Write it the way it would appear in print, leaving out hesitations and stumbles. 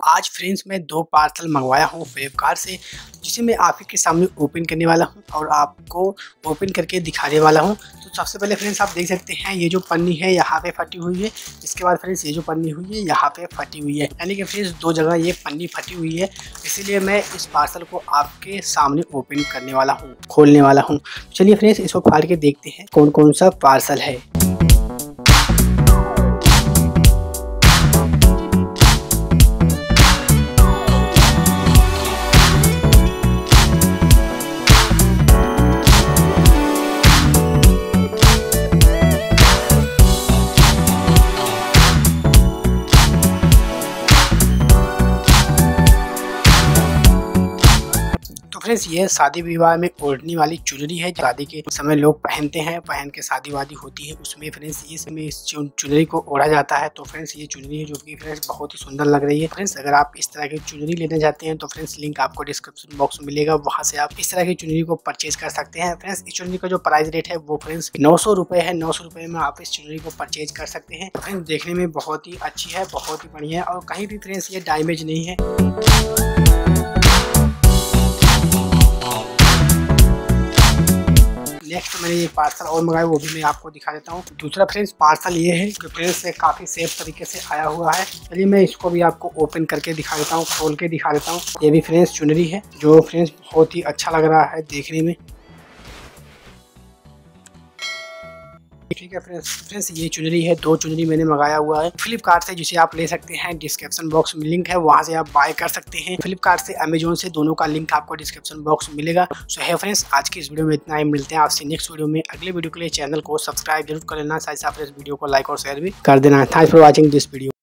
आज फ्रेंड्स मैं 2 पार्सल मंगवाया हूँ फ्लिपकार्ट से, जिसे मैं आप ही के सामने ओपन करने वाला हूँ और आपको ओपन करके दिखाने वाला हूँ। तो सबसे पहले फ्रेंड्स आप देख सकते हैं ये जो पन्नी है यहाँ पे फटी हुई है। इसके बाद फ्रेंड्स ये जो पन्नी हुई है यहाँ पे फटी हुई है, यानी कि फ्रेंड्स 2 जगह ये पन्नी फटी हुई है। इसीलिए मैं इस पार्सल को आपके सामने ओपन करने वाला हूँ, खोलने वाला हूँ। चलिए फ्रेंड्स इसको फाड़ के देखते हैं कौन कौन सा पार्सल है। फ्रेंड्स ये शादी विवाह में ओढ़ने वाली चुनरी है, शादी के समय लोग पहनते हैं, पहन के शादी वादी होती है उसमें फ्रेंड्स इस चुनरी को ओढ़ा जाता है। तो फ्रेंड्स ये चुनरी है जो कि फ्रेंड्स बहुत ही सुंदर लग रही है। फ्रेंड्स अगर आप इस तरह की चुनरी लेना चाहते हैं तो फ्रेंड्स लिंक आपको डिस्क्रिप्शन बॉक्स में मिलेगा, वहां से आप इस तरह की चुनरी को परचेज कर सकते हैं। फ्रेंड्स इस चुनरी का जो प्राइस रेट है वो फ्रेंड्स 900 रुपए है। 900 रुपए में आप इस चुनरी को परचेज कर सकते हैं। फ्रेंड्स देखने में बहुत ही अच्छी है, बहुत ही बढ़िया है और कहीं भी फ्रेंड्स ये डैमेज नहीं है। नेक्स्ट मैंने ये पार्सल और मंगाया, वो भी मैं आपको दिखा देता हूँ। दूसरा फ्रेंड्स पार्सल ये है जो फ्रेंड्स से काफ़ी सेफ तरीके से आया हुआ है। चलिए मैं इसको भी आपको ओपन करके दिखा देता हूँ, खोल के दिखा देता हूँ। ये भी फ्रेंड्स चुनरी है जो फ्रेंड्स बहुत ही अच्छा लग रहा है देखने में। ठीक है फ्रेंड्स ये चुनरी है, 2 चुनरी मैंने मंगाया हुआ है फ्लिपकार्ट से, जिसे आप ले सकते हैं। डिस्क्रिप्शन बॉक्स में लिंक है, वहां से आप बाय कर सकते हैं। फ्लिपकार्ट से, अमेजोन से, दोनों का लिंक आपको डिस्क्रिप्शन बॉक्स में मिलेगा। सो है फ्रेंड्स आज की इस वीडियो में इतना ही, मिलते हैं आपसे नेक्स्ट वीडियो में। अगले वीडियो के लिए चैनल को सब्सक्राइब जरूर कर लेना, साथ ही साथ इस वीडियो को लाइक और शेयर भी कर देना। Thanks for watching this video.